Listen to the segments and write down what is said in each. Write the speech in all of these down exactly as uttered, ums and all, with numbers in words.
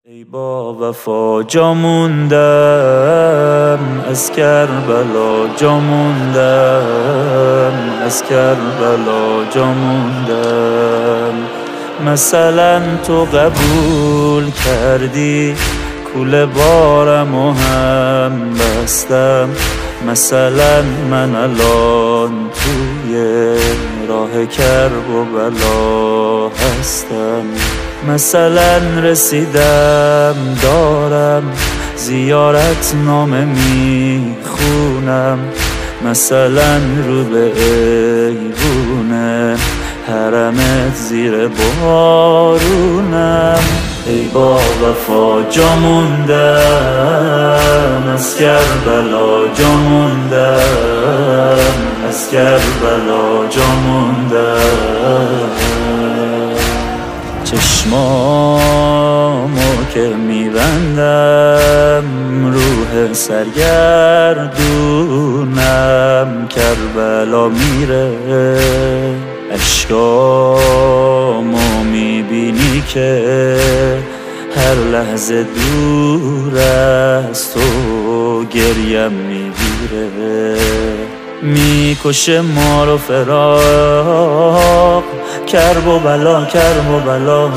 ای با وفا جا موندم از کربلا، جا موندم از کربلا، جا موندم. مثلا تو قبول کردی کوله بارم و هم بستم، مثلا من الان توی راه کرب و بلا هستم. مثلا رسیدم دارم زیارت نامه میخونم، مثلا رو به ایوونه حرمت زیر بارونم. ای با وفا جا موندم از کربلا، جا موندم از کربلا، جا موندم. چشمامو که میبندم روح سرگردونم کربلا میره، اشکامو میبینی که هر لحظه دور از تو گریم میگیره. میکشه ما رو فراق کرب و بلا، کرب و بلا،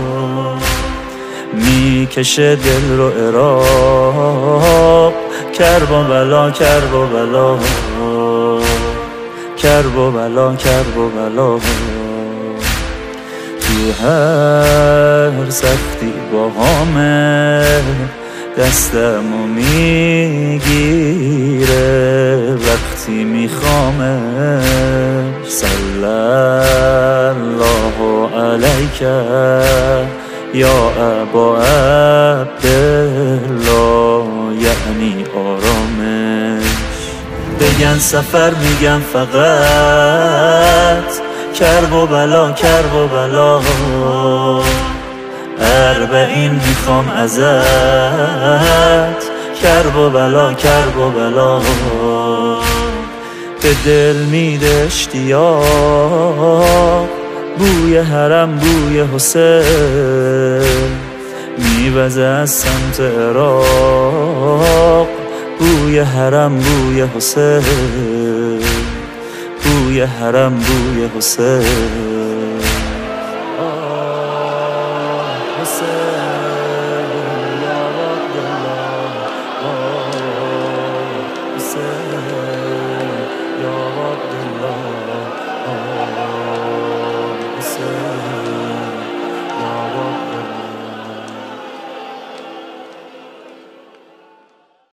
میکشه دل رو عراق کرب و بلا، کرب و بلا، کرب و بلا، کرب و بلا. تو هر سختی با همه دستمو میگیره وقتی میخوامش. صلی الله علیک یا ابا عبدالله، یعنی آرامش. بگن سفر میگم فقط کرب و بلا، کرب و بلا. اربعین میخوام ازت کرب و بلا، کرب و بلا. به دل میده اشتیاق بوی حرم، بوی حسین میوزه از سمت عراق. بوی حرم، بوی حسین، بوی حرم، بوی حسین.